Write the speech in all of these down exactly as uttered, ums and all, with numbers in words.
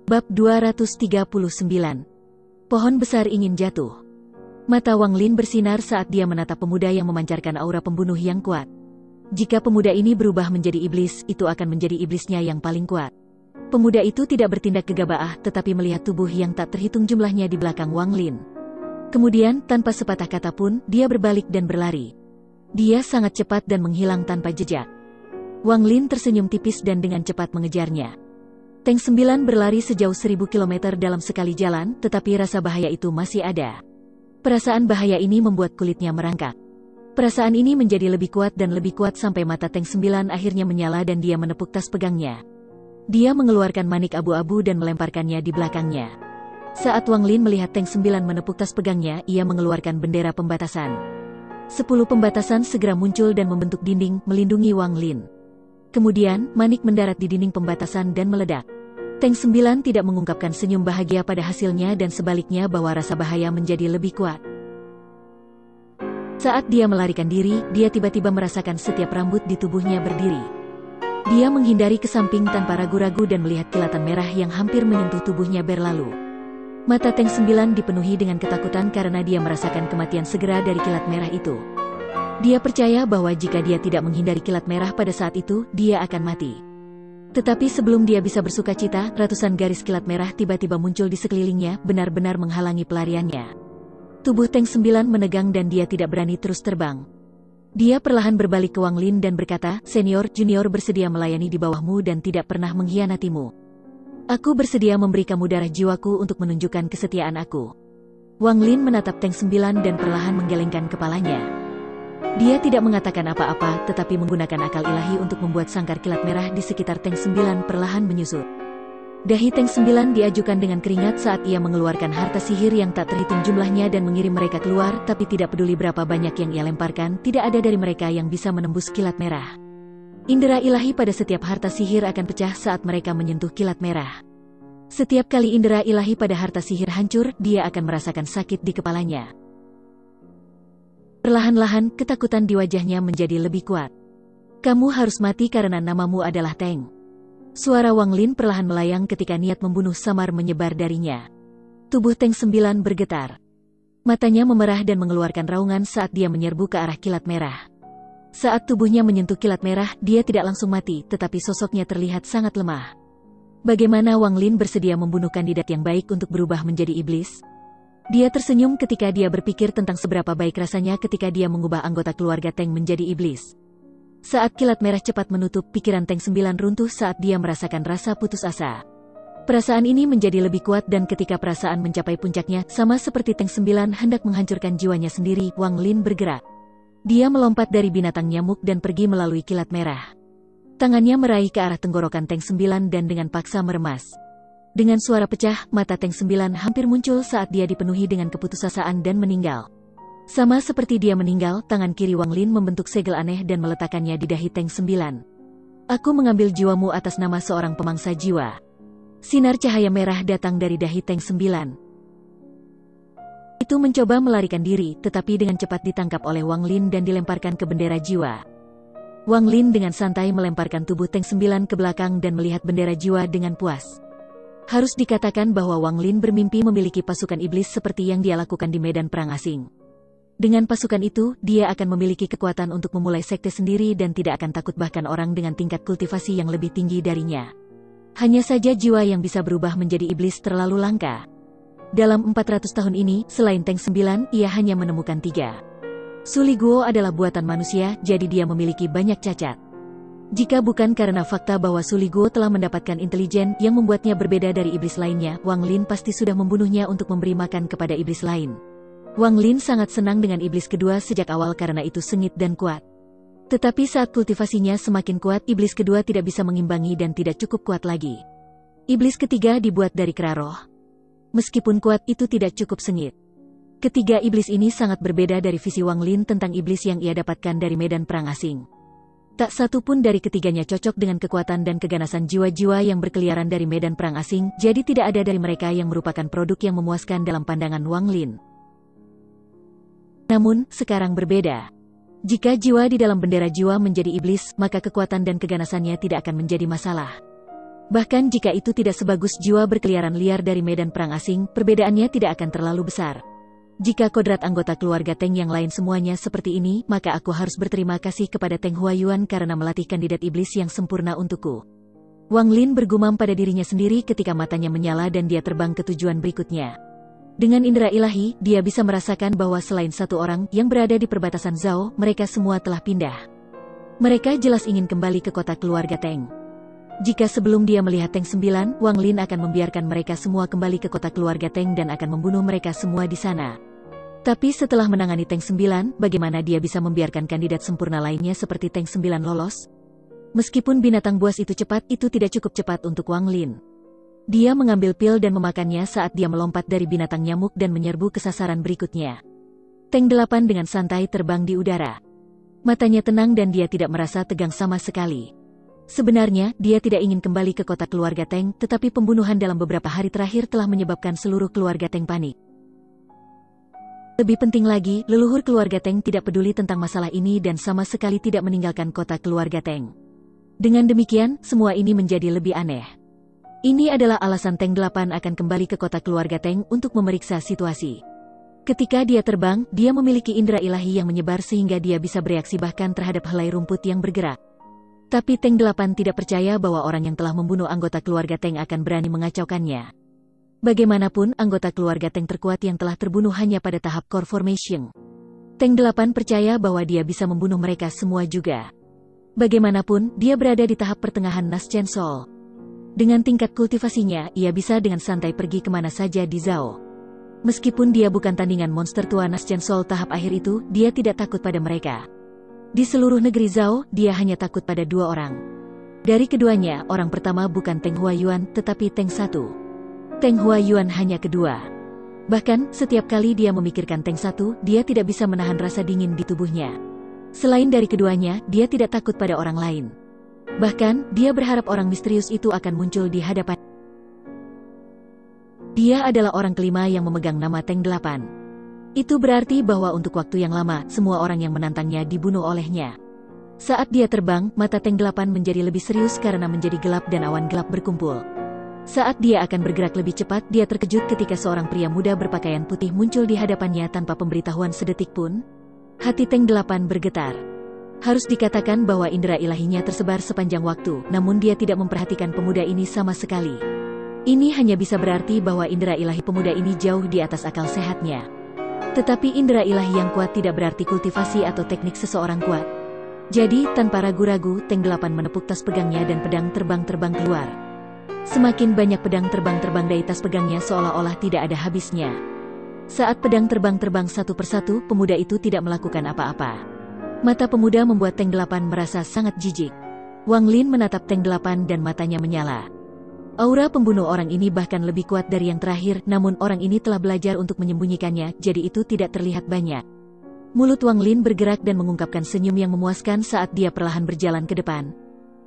Bab dua ratus tiga puluh sembilan. Pohon besar ingin jatuh. Mata Wang Lin bersinar saat dia menatap pemuda yang memancarkan aura pembunuh yang kuat. Jika pemuda ini berubah menjadi iblis, itu akan menjadi iblisnya yang paling kuat. Pemuda itu tidak bertindak gegabah, tetapi melihat tubuh yang tak terhitung jumlahnya di belakang Wang Lin. Kemudian, tanpa sepatah kata pun, dia berbalik dan berlari. Dia sangat cepat dan menghilang tanpa jejak. Wang Lin tersenyum tipis dan dengan cepat mengejarnya. Tank sembilan berlari sejauh seribu kilometer dalam sekali jalan, tetapi rasa bahaya itu masih ada. Perasaan bahaya ini membuat kulitnya merangkak. Perasaan ini menjadi lebih kuat dan lebih kuat sampai mata Tank sembilan akhirnya menyala dan dia menepuk tas pegangnya. Dia mengeluarkan manik abu-abu dan melemparkannya di belakangnya. Saat Wang Lin melihat Tank sembilan menepuk tas pegangnya, ia mengeluarkan bendera pembatasan. Sepuluh pembatasan segera muncul dan membentuk dinding, melindungi Wang Lin. Kemudian, manik mendarat di dinding pembatasan dan meledak. Tank sembilan tidak mengungkapkan senyum bahagia pada hasilnya dan sebaliknya bahwa rasa bahaya menjadi lebih kuat. Saat dia melarikan diri, dia tiba-tiba merasakan setiap rambut di tubuhnya berdiri. Dia menghindari ke samping tanpa ragu-ragu dan melihat kilatan merah yang hampir menyentuh tubuhnya berlalu. Mata Tank sembilan dipenuhi dengan ketakutan karena dia merasakan kematian segera dari kilat merah itu. Dia percaya bahwa jika dia tidak menghindari kilat merah pada saat itu, dia akan mati. Tetapi sebelum dia bisa bersukacita, ratusan garis kilat merah tiba-tiba muncul di sekelilingnya, benar-benar menghalangi pelariannya. Tubuh Tank sembilan menegang dan dia tidak berani terus terbang. Dia perlahan berbalik ke Wang Lin dan berkata, "Senior, junior bersedia melayani di bawahmu dan tidak pernah mengkhianatimu. Aku bersedia memberi kamu darah jiwaku untuk menunjukkan kesetiaan aku." Wang Lin menatap Tank sembilan dan perlahan menggelengkan kepalanya. Dia tidak mengatakan apa-apa, tetapi menggunakan akal ilahi untuk membuat sangkar kilat merah di sekitar Tank sembilan perlahan menyusut. Dahi Tank sembilan diajukan dengan keringat saat ia mengeluarkan harta sihir yang tak terhitung jumlahnya dan mengirim mereka keluar, tapi tidak peduli berapa banyak yang ia lemparkan, tidak ada dari mereka yang bisa menembus kilat merah. Indera ilahi pada setiap harta sihir akan pecah saat mereka menyentuh kilat merah. Setiap kali indera ilahi pada harta sihir hancur, dia akan merasakan sakit di kepalanya. Perlahan-lahan, ketakutan di wajahnya menjadi lebih kuat. "Kamu harus mati karena namamu adalah Tank." Suara Wang Lin perlahan melayang ketika niat membunuh samar menyebar darinya. Tubuh Tank sembilan bergetar. Matanya memerah dan mengeluarkan raungan saat dia menyerbu ke arah kilat merah. Saat tubuhnya menyentuh kilat merah, dia tidak langsung mati, tetapi sosoknya terlihat sangat lemah. Bagaimana Wang Lin bersedia membunuh kandidat yang baik untuk berubah menjadi iblis? Dia tersenyum ketika dia berpikir tentang seberapa baik rasanya ketika dia mengubah anggota keluarga Tank menjadi iblis. Saat kilat merah cepat menutup, pikiran Tank sembilan runtuh saat dia merasakan rasa putus asa. Perasaan ini menjadi lebih kuat dan ketika perasaan mencapai puncaknya, sama seperti Tank sembilan hendak menghancurkan jiwanya sendiri, Wang Lin bergerak. Dia melompat dari binatang nyamuk dan pergi melalui kilat merah. Tangannya meraih ke arah tenggorokan Tank sembilan dan dengan paksa meremas. Dengan suara pecah, mata Tank sembilan hampir muncul saat dia dipenuhi dengan keputusasaan dan meninggal. Sama seperti dia meninggal, tangan kiri Wang Lin membentuk segel aneh dan meletakkannya di dahi Tank sembilan. "Aku mengambil jiwamu atas nama seorang pemangsa jiwa." Sinar cahaya merah datang dari dahi Tank sembilan. Itu mencoba melarikan diri, tetapi dengan cepat ditangkap oleh Wang Lin dan dilemparkan ke bendera jiwa. Wang Lin dengan santai melemparkan tubuh Tank sembilan ke belakang dan melihat bendera jiwa dengan puas. Harus dikatakan bahwa Wang Lin bermimpi memiliki pasukan iblis seperti yang dia lakukan di medan perang asing. Dengan pasukan itu, dia akan memiliki kekuatan untuk memulai sekte sendiri dan tidak akan takut bahkan orang dengan tingkat kultivasi yang lebih tinggi darinya. Hanya saja jiwa yang bisa berubah menjadi iblis terlalu langka. Dalam empat ratus tahun ini, selain Tank sembilan, ia hanya menemukan tiga. Suli Guo adalah buatan manusia, jadi dia memiliki banyak cacat. Jika bukan karena fakta bahwa Suli Guo telah mendapatkan intelijen yang membuatnya berbeda dari iblis lainnya, Wang Lin pasti sudah membunuhnya untuk memberi makan kepada iblis lain. Wang Lin sangat senang dengan iblis kedua sejak awal karena itu sengit dan kuat. Tetapi saat kultivasinya semakin kuat, iblis kedua tidak bisa mengimbangi dan tidak cukup kuat lagi. Iblis ketiga dibuat dari kera roh. Meskipun kuat, itu tidak cukup sengit. Ketiga iblis ini sangat berbeda dari visi Wang Lin tentang iblis yang ia dapatkan dari medan perang asing. Tak satu pun dari ketiganya cocok dengan kekuatan dan keganasan jiwa-jiwa yang berkeliaran dari medan perang asing, jadi tidak ada dari mereka yang merupakan produk yang memuaskan dalam pandangan Wang Lin. Namun, sekarang berbeda. Jika jiwa di dalam bendera jiwa menjadi iblis, maka kekuatan dan keganasannya tidak akan menjadi masalah. Bahkan jika itu tidak sebagus jiwa berkeliaran liar dari medan perang asing, perbedaannya tidak akan terlalu besar. Jika kodrat anggota keluarga Teng yang lain semuanya seperti ini, maka aku harus berterima kasih kepada Teng Huayuan karena melatih kandidat iblis yang sempurna untukku. Wang Lin bergumam pada dirinya sendiri ketika matanya menyala dan dia terbang ke tujuan berikutnya. Dengan indera ilahi, dia bisa merasakan bahwa selain satu orang yang berada di perbatasan Zhao, mereka semua telah pindah. Mereka jelas ingin kembali ke kota keluarga Teng. Jika sebelum dia melihat Teng Sembilan, Wang Lin akan membiarkan mereka semua kembali ke kota keluarga Teng dan akan membunuh mereka semua di sana. Tapi setelah menangani Teng Sembilan, bagaimana dia bisa membiarkan kandidat sempurna lainnya seperti Teng Sembilan lolos? Meskipun binatang buas itu cepat, itu tidak cukup cepat untuk Wang Lin. Dia mengambil pil dan memakannya saat dia melompat dari binatang nyamuk dan menyerbu ke sasaran berikutnya. Teng Delapan dengan santai terbang di udara. Matanya tenang dan dia tidak merasa tegang sama sekali. Sebenarnya, dia tidak ingin kembali ke kota keluarga Teng, tetapi pembunuhan dalam beberapa hari terakhir telah menyebabkan seluruh keluarga Teng panik. Lebih penting lagi, leluhur keluarga Teng tidak peduli tentang masalah ini dan sama sekali tidak meninggalkan kota keluarga Teng. Dengan demikian, semua ini menjadi lebih aneh. Ini adalah alasan Teng Delapan akan kembali ke kota keluarga Teng untuk memeriksa situasi. Ketika dia terbang, dia memiliki indera ilahi yang menyebar sehingga dia bisa bereaksi bahkan terhadap helai rumput yang bergerak. Tapi Teng Delapan tidak percaya bahwa orang yang telah membunuh anggota keluarga Teng akan berani mengacaukannya. Bagaimanapun, anggota keluarga Teng terkuat yang telah terbunuh hanya pada tahap core formation. Teng Delapan percaya bahwa dia bisa membunuh mereka semua juga. Bagaimanapun, dia berada di tahap pertengahan Nas Chen Sol. Dengan tingkat kultivasinya, ia bisa dengan santai pergi kemana saja di Zhao. Meskipun dia bukan tandingan monster tua Nas Chen Sol tahap akhir itu, dia tidak takut pada mereka. Di seluruh negeri Zhao, dia hanya takut pada dua orang. Dari keduanya, orang pertama bukan Teng Huayuan, tetapi Teng Satu. Teng Huayuan hanya kedua. Bahkan, setiap kali dia memikirkan Teng Satu, dia tidak bisa menahan rasa dingin di tubuhnya. Selain dari keduanya, dia tidak takut pada orang lain. Bahkan, dia berharap orang misterius itu akan muncul di hadapan. Dia adalah orang kelima yang memegang nama Teng Delapan. Itu berarti bahwa untuk waktu yang lama, semua orang yang menantangnya dibunuh olehnya. Saat dia terbang, mata Teng Delapan menjadi lebih serius karena menjadi gelap dan awan gelap berkumpul. Saat dia akan bergerak lebih cepat, dia terkejut ketika seorang pria muda berpakaian putih muncul di hadapannya tanpa pemberitahuan sedetik pun. Hati Teng Delapan bergetar. Harus dikatakan bahwa indera ilahinya tersebar sepanjang waktu, namun dia tidak memperhatikan pemuda ini sama sekali. Ini hanya bisa berarti bahwa indera ilahi pemuda ini jauh di atas akal sehatnya. Tetapi indera ilahi yang kuat tidak berarti kultivasi atau teknik seseorang kuat. Jadi, tanpa ragu-ragu, Teng Delapan menepuk tas pegangnya dan pedang terbang-terbang keluar. Semakin banyak pedang terbang-terbang dari tas pegangnya seolah-olah tidak ada habisnya. Saat pedang terbang-terbang satu persatu, pemuda itu tidak melakukan apa-apa. Mata pemuda membuat Teng Delapan merasa sangat jijik. Wang Lin menatap Teng Delapan dan matanya menyala. Aura pembunuh orang ini bahkan lebih kuat dari yang terakhir, namun orang ini telah belajar untuk menyembunyikannya, jadi itu tidak terlihat banyak. Mulut Wang Lin bergerak dan mengungkapkan senyum yang memuaskan saat dia perlahan berjalan ke depan.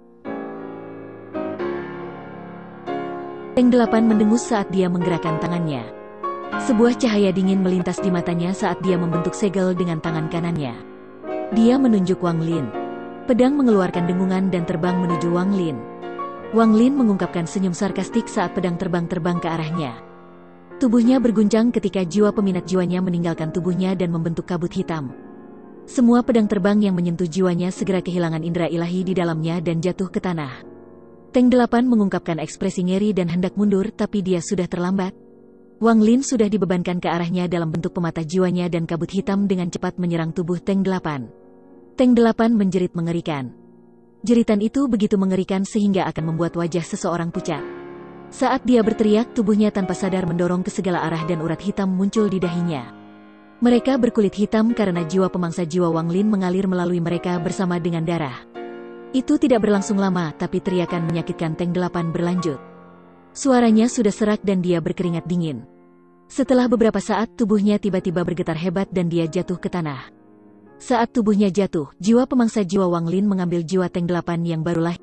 Teng Delapan mendengus saat dia menggerakkan tangannya. Sebuah cahaya dingin melintas di matanya saat dia membentuk segel dengan tangan kanannya. Dia menunjuk Wang Lin. Pedang mengeluarkan dengungan dan terbang menuju Wang Lin. Wang Lin mengungkapkan senyum sarkastik saat pedang terbang-terbang ke arahnya. Tubuhnya berguncang ketika jiwa peminat jiwanya meninggalkan tubuhnya dan membentuk kabut hitam. Semua pedang terbang yang menyentuh jiwanya segera kehilangan indera ilahi di dalamnya dan jatuh ke tanah. Teng Delapan mengungkapkan ekspresi ngeri dan hendak mundur, tapi dia sudah terlambat. Wang Lin sudah dibebankan ke arahnya dalam bentuk pematah jiwanya dan kabut hitam dengan cepat menyerang tubuh Teng Delapan. Teng Delapan menjerit mengerikan. Jeritan itu begitu mengerikan sehingga akan membuat wajah seseorang pucat. Saat dia berteriak, tubuhnya tanpa sadar mendorong ke segala arah dan urat hitam muncul di dahinya. Mereka berkulit hitam karena jiwa pemangsa jiwa Wang Lin mengalir melalui mereka bersama dengan darah. Itu tidak berlangsung lama, tapi teriakan menyakitkan Teng Delapan berlanjut. Suaranya sudah serak dan dia berkeringat dingin. Setelah beberapa saat, tubuhnya tiba-tiba bergetar hebat dan dia jatuh ke tanah. Saat tubuhnya jatuh, jiwa pemangsa jiwa Wang Lin mengambil jiwa Teng Delapan yang baru lahir.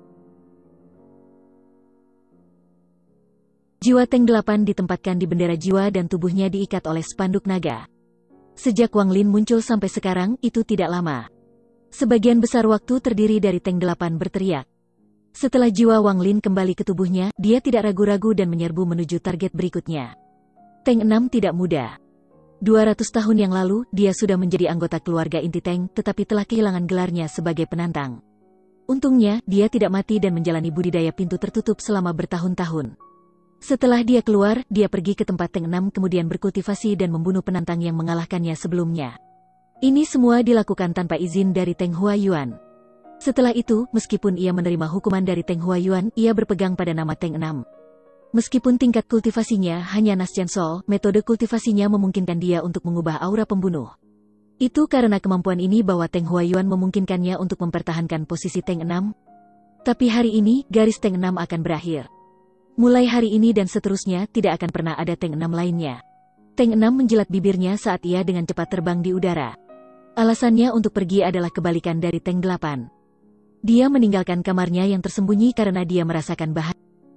Jiwa Teng Delapan ditempatkan di bendera jiwa dan tubuhnya diikat oleh spanduk naga. Sejak Wang Lin muncul sampai sekarang, itu tidak lama. Sebagian besar waktu terdiri dari Teng Delapan berteriak. Setelah jiwa Wang Lin kembali ke tubuhnya, dia tidak ragu-ragu dan menyerbu menuju target berikutnya. Teng enam tidak muda. dua ratus tahun yang lalu, dia sudah menjadi anggota keluarga inti Teng, tetapi telah kehilangan gelarnya sebagai penantang. Untungnya, dia tidak mati dan menjalani budidaya pintu tertutup selama bertahun-tahun. Setelah dia keluar, dia pergi ke tempat Teng enam kemudian berkultivasi dan membunuh penantang yang mengalahkannya sebelumnya. Ini semua dilakukan tanpa izin dari Teng Huayuan. Setelah itu, meskipun ia menerima hukuman dari Teng Huayuan, ia berpegang pada nama Teng enam. Meskipun tingkat kultivasinya hanya Nascian Sol, metode kultivasinya memungkinkan dia untuk mengubah aura pembunuh. Itu karena kemampuan ini bahwa Teng Huayuan memungkinkannya untuk mempertahankan posisi Teng enam. Tapi hari ini, garis Teng enam akan berakhir. Mulai hari ini dan seterusnya, tidak akan pernah ada Teng enam lainnya. Teng enam menjilat bibirnya saat ia dengan cepat terbang di udara. Alasannya untuk pergi adalah kebalikan dari Teng delapan. Dia meninggalkan kamarnya yang tersembunyi karena dia merasakan bahaya.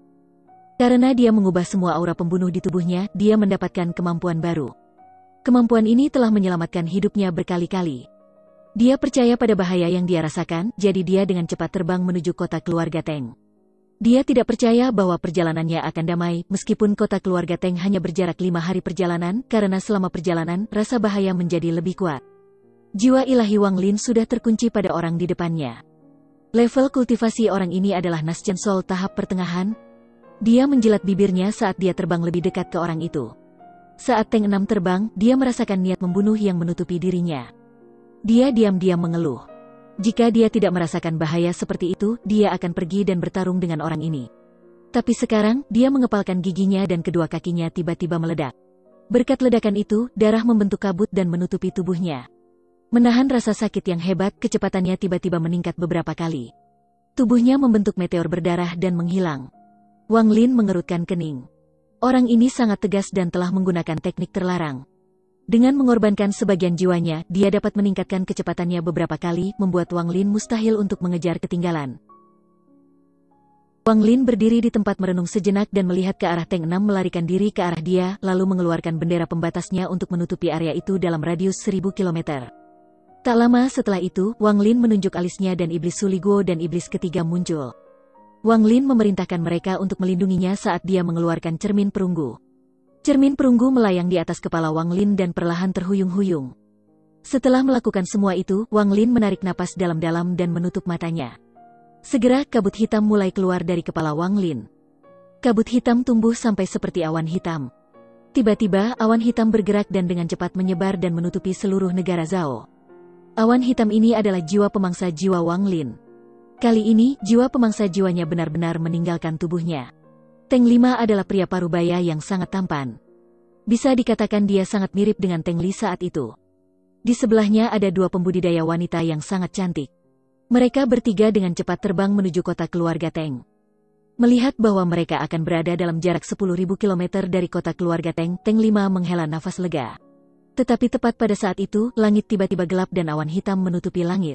Karena dia mengubah semua aura pembunuh di tubuhnya, dia mendapatkan kemampuan baru. Kemampuan ini telah menyelamatkan hidupnya berkali-kali. Dia percaya pada bahaya yang dia rasakan, jadi dia dengan cepat terbang menuju kota keluarga Teng. Dia tidak percaya bahwa perjalanannya akan damai, meskipun kota keluarga Teng hanya berjarak lima hari perjalanan, karena selama perjalanan, rasa bahaya menjadi lebih kuat. Jiwa ilahi Wang Lin sudah terkunci pada orang di depannya. Level kultivasi orang ini adalah Nascian Sol tahap pertengahan. Dia menjilat bibirnya saat dia terbang lebih dekat ke orang itu. Saat Teng enam terbang, dia merasakan niat membunuh yang menutupi dirinya. Dia diam-diam mengeluh. Jika dia tidak merasakan bahaya seperti itu, dia akan pergi dan bertarung dengan orang ini. Tapi sekarang, dia mengepalkan giginya dan kedua kakinya tiba-tiba meledak. Berkat ledakan itu, darah membentuk kabut dan menutupi tubuhnya. Menahan rasa sakit yang hebat, kecepatannya tiba-tiba meningkat beberapa kali. Tubuhnya membentuk meteor berdarah dan menghilang. Wang Lin mengerutkan kening. Orang ini sangat tegas dan telah menggunakan teknik terlarang. Dengan mengorbankan sebagian jiwanya, dia dapat meningkatkan kecepatannya beberapa kali, membuat Wang Lin mustahil untuk mengejar ketinggalan. Wang Lin berdiri di tempat merenung sejenak dan melihat ke arah Teng enam melarikan diri ke arah dia, lalu mengeluarkan bendera pembatasnya untuk menutupi area itu dalam radius seribu kilometer. Tak lama setelah itu, Wang Lin menunjuk alisnya dan iblis Suligo dan iblis ketiga muncul. Wang Lin memerintahkan mereka untuk melindunginya saat dia mengeluarkan cermin perunggu. Cermin perunggu melayang di atas kepala Wang Lin dan perlahan terhuyung-huyung. Setelah melakukan semua itu, Wang Lin menarik napas dalam-dalam dan menutup matanya. Segera kabut hitam mulai keluar dari kepala Wang Lin. Kabut hitam tumbuh sampai seperti awan hitam. Tiba-tiba, awan hitam bergerak dan dengan cepat menyebar dan menutupi seluruh negara Zhao. Awan hitam ini adalah jiwa pemangsa jiwa Wang Lin. Kali ini, jiwa pemangsa jiwanya benar-benar meninggalkan tubuhnya. Teng lima adalah pria parubaya yang sangat tampan. Bisa dikatakan dia sangat mirip dengan Teng Li saat itu. Di sebelahnya ada dua pembudidaya wanita yang sangat cantik. Mereka bertiga dengan cepat terbang menuju kota keluarga Teng. Melihat bahwa mereka akan berada dalam jarak sepuluh ribu kilometer dari kota keluarga Teng, Teng lima menghela nafas lega. Tetapi tepat pada saat itu, langit tiba-tiba gelap dan awan hitam menutupi langit.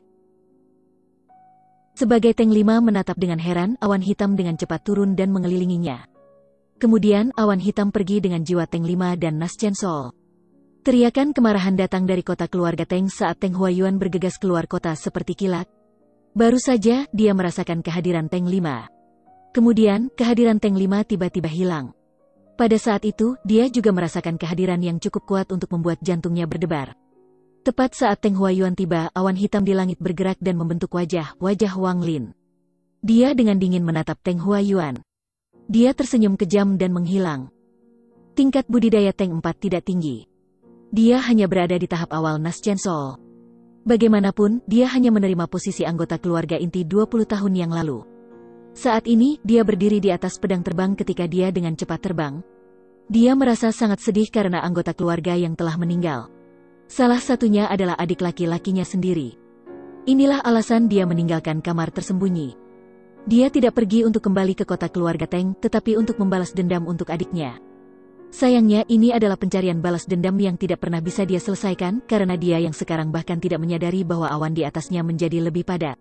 Sebagai Teng lima menatap dengan heran, awan hitam dengan cepat turun dan mengelilinginya. Kemudian, awan hitam pergi dengan jiwa Teng lima dan Nascian Sol. Teriakan kemarahan datang dari kota keluarga Teng saat Teng Huayuan bergegas keluar kota seperti kilat. Baru saja, dia merasakan kehadiran Teng lima. Kemudian, kehadiran Teng lima tiba-tiba hilang. Pada saat itu, dia juga merasakan kehadiran yang cukup kuat untuk membuat jantungnya berdebar. Tepat saat Teng Huayuan tiba, awan hitam di langit bergerak dan membentuk wajah, wajah Wang Lin. Dia dengan dingin menatap Teng Huayuan. Dia tersenyum kejam dan menghilang. Tingkat budidaya Teng empat tidak tinggi. Dia hanya berada di tahap awal Nascian Sol. Bagaimanapun, dia hanya menerima posisi anggota keluarga inti dua puluh tahun yang lalu. Saat ini, dia berdiri di atas pedang terbang ketika dia dengan cepat terbang. Dia merasa sangat sedih karena anggota keluarga yang telah meninggal. Salah satunya adalah adik laki-lakinya sendiri. Inilah alasan dia meninggalkan kamar tersembunyi. Dia tidak pergi untuk kembali ke kota keluarga Teng, tetapi untuk membalas dendam untuk adiknya. Sayangnya, ini adalah pencarian balas dendam yang tidak pernah bisa dia selesaikan, karena dia yang sekarang bahkan tidak menyadari bahwa awan di atasnya menjadi lebih padat.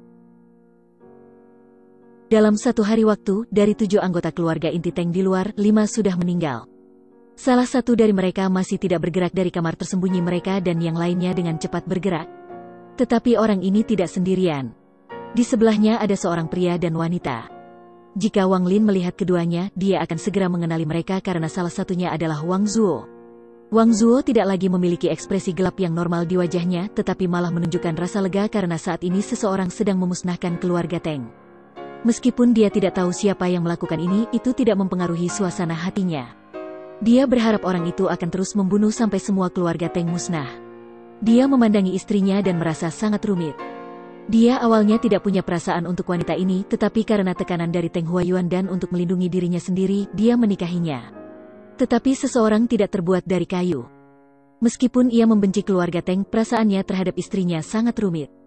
Dalam satu hari waktu, dari tujuh anggota keluarga inti Teng di luar, lima sudah meninggal. Salah satu dari mereka masih tidak bergerak dari kamar tersembunyi mereka dan yang lainnya dengan cepat bergerak. Tetapi orang ini tidak sendirian. Di sebelahnya ada seorang pria dan wanita. Jika Wang Lin melihat keduanya, dia akan segera mengenali mereka karena salah satunya adalah Wang Zuo. Wang Zuo tidak lagi memiliki ekspresi gelap yang normal di wajahnya, tetapi malah menunjukkan rasa lega karena saat ini seseorang sedang memusnahkan keluarga Teng. Meskipun dia tidak tahu siapa yang melakukan ini, itu tidak mempengaruhi suasana hatinya. Dia berharap orang itu akan terus membunuh sampai semua keluarga Teng musnah. Dia memandangi istrinya dan merasa sangat rumit. Dia awalnya tidak punya perasaan untuk wanita ini, tetapi karena tekanan dari Teng Huayuan dan untuk melindungi dirinya sendiri, dia menikahinya. Tetapi seseorang tidak terbuat dari kayu. Meskipun ia membenci keluarga Teng, perasaannya terhadap istrinya sangat rumit.